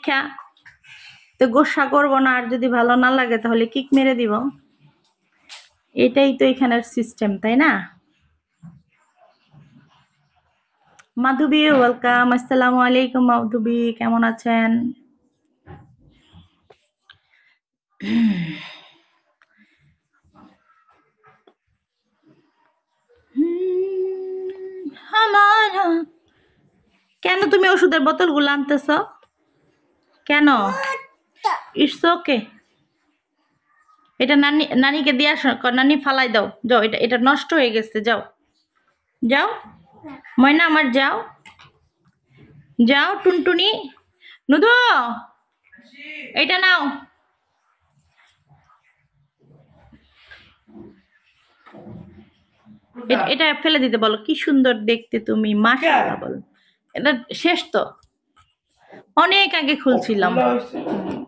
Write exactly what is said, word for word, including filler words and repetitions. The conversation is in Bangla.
পরীক্ষা, তো গোসা করবো না, আর যদি ভালো না লাগে তাহলে কিক মেরে দিব। এটাই তো এখানের সিস্টেম, তাই না? মাধবী ওয়েলকাম, আসসালামু আলাইকুম। মাধবী কেমন আছেন? কেন তুমি ওষুধের বোতলগুলো আনতেছ কেন? It's okay. এটা নানি নানিকে দিয়ে আসো, নানি ফালাই দাও, যাও, এটা এটা নষ্ট হয়ে গেছে, যাও যাও ময়না আমার, যাও যাও। টুনটুনি, নুদু, এটা নাও। এটা ফেলে দিতে বলো। কি সুন্দর দেখতে তুমি, মাশাআল্লাহ বলো। এটা শেষ তো, অনেক আগে খুলছিলাম।